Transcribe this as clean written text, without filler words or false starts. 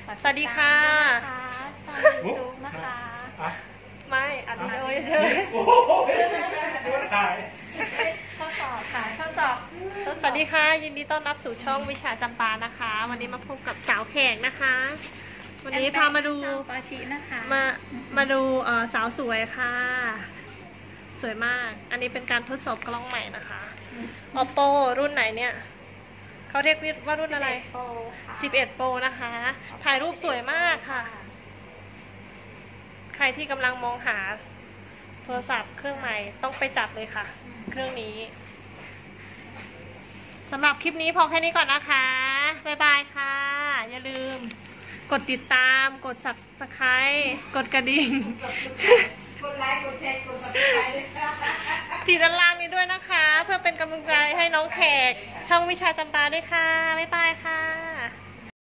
สวัสดีค่ะช่องยูทูบนะคะไม่อัดวิดีโอเฉยๆทดสอบค่ะทดสอบสวัสดีค่ะยินดีต้อนรับสู่ช่องวิชาจำปานะคะ วันนี้มาพบกับสาวแขกนะคะ วันนี้พามาดูปาชินะคะมาดูสาวสวยค่ะ สวยมาก อันนี้เป็นการทดสอบกล้องใหม่นะคะ Oppo รุ่นไหนเนี่ยเขาเรียกว่ารุ่นอะไร11 Pro นะคะ ถ่ายรูปสวยมากค่ะ ใครที่กำลังมองหาโทรศัพท์เครื่องใหม่ต้องไปจัดเลยค่ะ เครื่องนี้สำหรับคลิปนี้พอแค่นี้ก่อนนะคะบ๊ายบายค่ะ อย่าลืมกดติดตามกด Subscribe กดกระดิ่งกดไลค์กดแชร์กด Subscribe ด้วยค่ะที่ด้านล่างนี้ด้วยนะคะ เพื่อเป็นกำลังใจให้น้องแขกช่องวิชาจำปาด้วยค่ะบ๊ายบายค่ะ